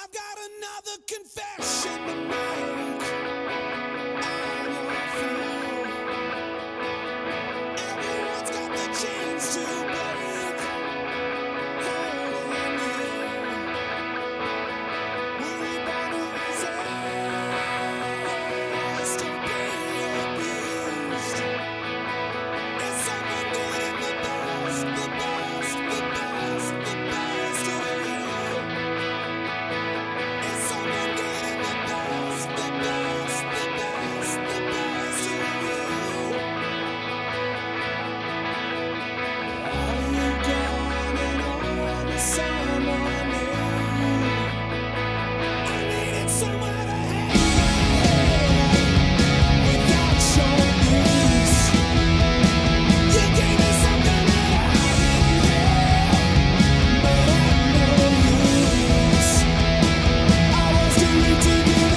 I've got another confession to make. I'm your fool. Everyone's got the chains to break. Holding you. Were you born to resist or be abused? Is someone getting the best, the best, the best, the best of you? Is someone getting the best, the best, the best, the best of you? Are you going on to someone new? I needed somewhere to hang without your use. You gave me something that I didn't have, but had no use. I was too weak to give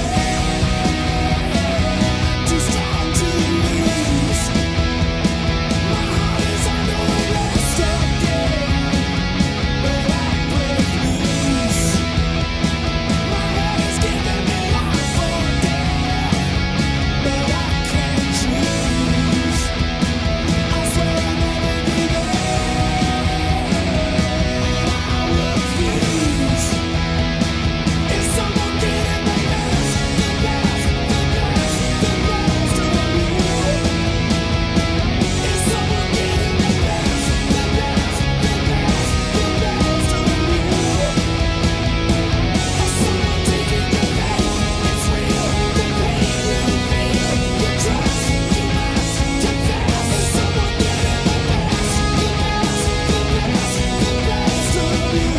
in, too strong to lose. My heart is under arrest again, but I break loose. My head is giving me life or death, but I can't choose. I swear I'll never be there. I refuse. Is someone getting the best, the best, the best, the best of you? Is someone getting the best, the best, the best, the best of you? Is someone taking the pain? It's real, the pain you feel, the trust you must confess. Is someone getting the best, the best, the best, the best of you?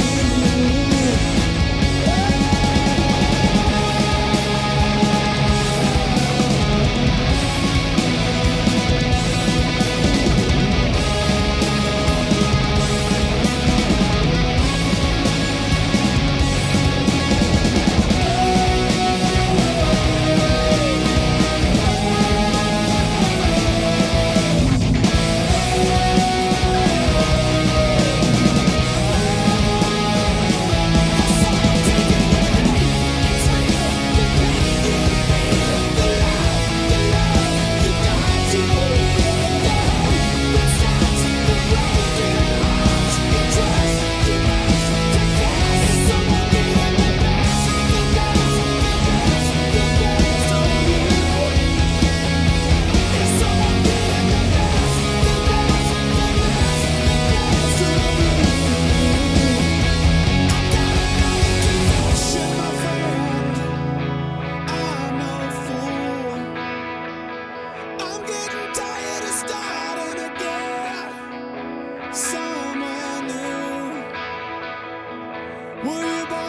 I'm getting tired of starting again somewhere new. Were you born